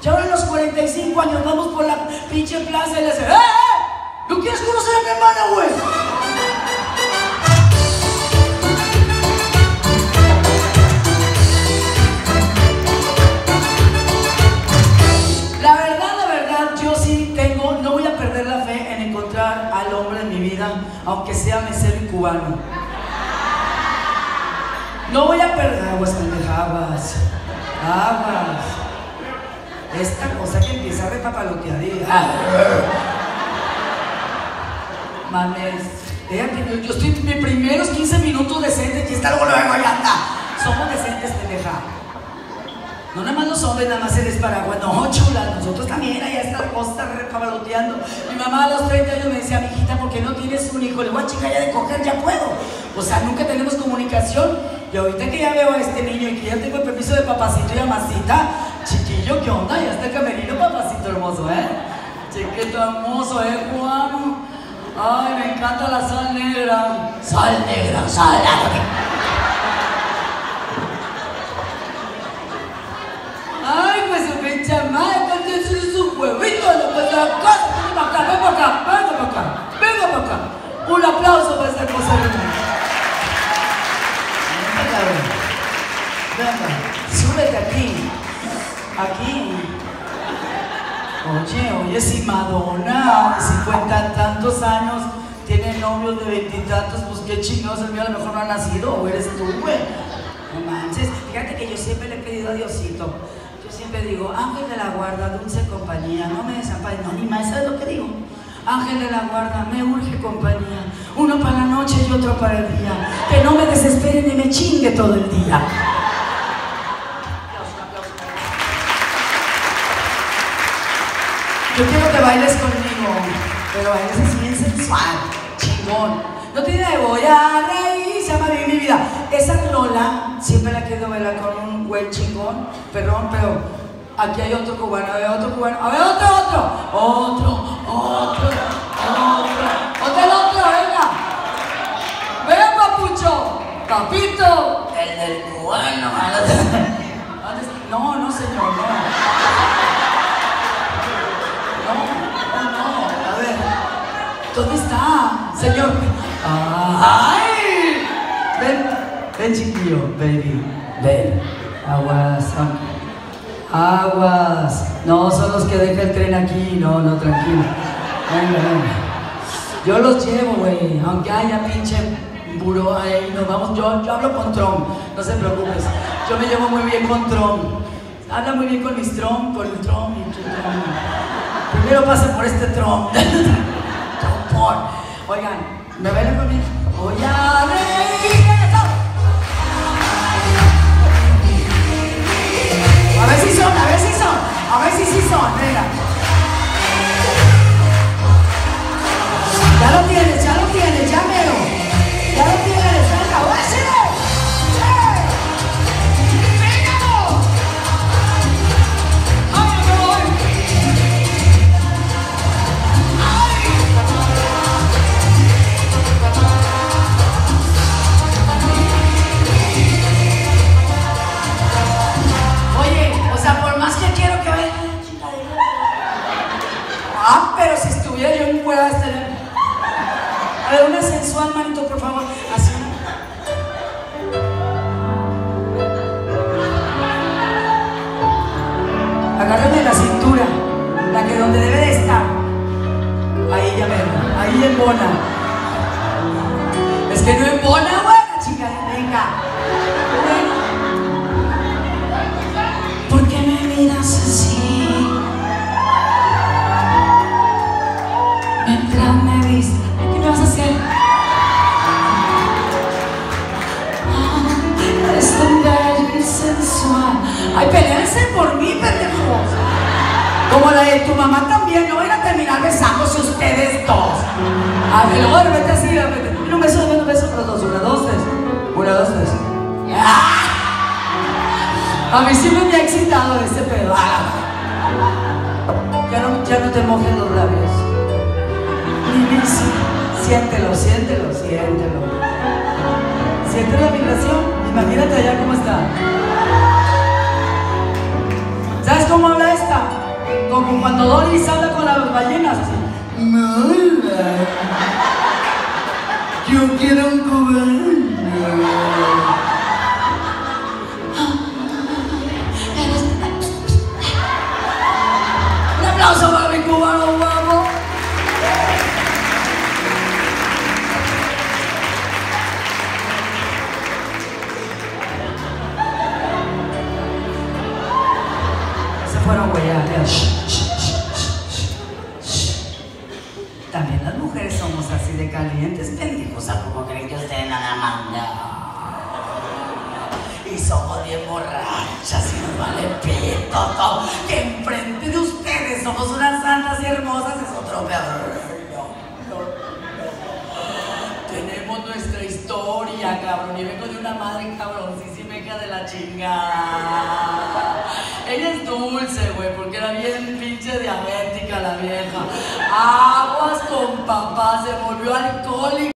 Y ahora a los 45 años vamos por la pinche plaza y le hace ¿no quieres conocer a mi hermana, güey? La verdad, yo sí tengo, no voy a perder la fe en encontrar al hombre en mi vida, aunque sea mesero y cubano. No voy a perder aguas, pendejadas. Aguas. Esta cosa que empieza a repapalotear. Mames, yo estoy mis primeros 15 minutos decentes y está luego ya está. Somos decentes, pendeja. No nada más los hombres, nada más eres paraguas. No, chula, nosotros también, allá está la cosa repapaloteando. Mi mamá a los 30 años me decía, mijita, ¿por qué no tienes un hijo? Le voy a chica ya de coger, ya puedo. O sea, nunca tenemos comunicación. Y ahorita que ya veo a este niño y que ya tengo el permiso de papacito y mamacita, chiquillo, ¿qué onda? Ya está el camerino, papacito hermoso, Chiquito hermoso, Juan. Ay, me encanta la sal negra. Sal negra, sal negra. Ay, pues su pinche madre, que es su huevito, lo que se acá. Ven para acá, ven para acá, venga para acá, venga para acá. Un aplauso para esta cosa hermosa. Venga, súbete aquí. Aquí. Oye, si Madonna, de 50 y tantos años, tiene novios de 20 y tantos, pues qué chingados, el mío a lo mejor no ha nacido, o eres tú, güey. No manches, fíjate que yo siempre le he pedido a Diosito. Yo siempre digo, ángel de la guarda, dulce compañía, no me desampares. No, ni más, ¿sabes lo que digo? Ángel de la guarda, me urge compañía. Uno para la noche y otro para el día. Que no me desespere ni me chingue todo el día. Yo quiero que bailes conmigo, pero bailes así bien sensual, chingón. No tiene de voy a reír, se llama Vivir mi vida. Esa rola siempre la quiero bailar con un güey chingón, perdón, pero aquí hay otro cubano, a ver otro cubano, a ver otro, venga. Ven, papucho, papito, el del cubano. No, señor, no. A ver, ¿dónde está, señor? ¡Ay! Ven chiquillo, baby, ven. Aguas. No, son los que deja el tren aquí, no, tranquilo. Venga. Yo los llevo, güey, aunque haya pinche buró ahí, nos vamos, yo hablo con Trump, no se preocupes. Yo me llevo muy bien con Trump. Habla muy bien con mis Trump, con el Trump y tu Trump. Primero pasa por este Trump. Oigan, ¿me bailan conmigo? Voy a reír. A ver si son, venga. Ya lo tienes, ya mero. Ya lo tienes, venga, ¡guáselo! Pero si estuviera yo en cuerda estaría... A ver, una sensual, manito, por favor. Así. Agárrame la cintura, la que donde debe de estar. Ahí ya ven, ahí embona. Es que no embona, buena chica, venga. Bueno. ¿Por qué me miras así? Mientras me viste, ¿qué me vas a hacer? Eres tan bello y sensual. Ay, peleense por mí, pendejos. Como la de tu mamá también, no van a terminar besándose ustedes dos. A ver, luego vete así, vete. Un beso, los dos. Una, dos, tres. A mí siempre me ha excitado este pedo. Ya no te mojes los labios. Siéntelo. Siente la vibración. Imagínate allá cómo está. ¿Sabes cómo habla esta? latinas, así. Mala. Yo quiero un cubano. Un aplauso para mi cubano guapo. Se fueron güey, ya. También las mujeres somos así de calientes, pendejos. ¿A poco creen que ustedes nada mandan? Y somos bien borrachas y nos vale pito todo. Que enfrente de ustedes somos unas santas y hermosas es otro peor. Tenemos nuestra historia, cabrón. Y vengo de una madre cabroncísima, hija de la chingada. Ella es dulce, güey, porque era bien pinche diabética la vieja. Aguas con papá, se volvió alcohólica.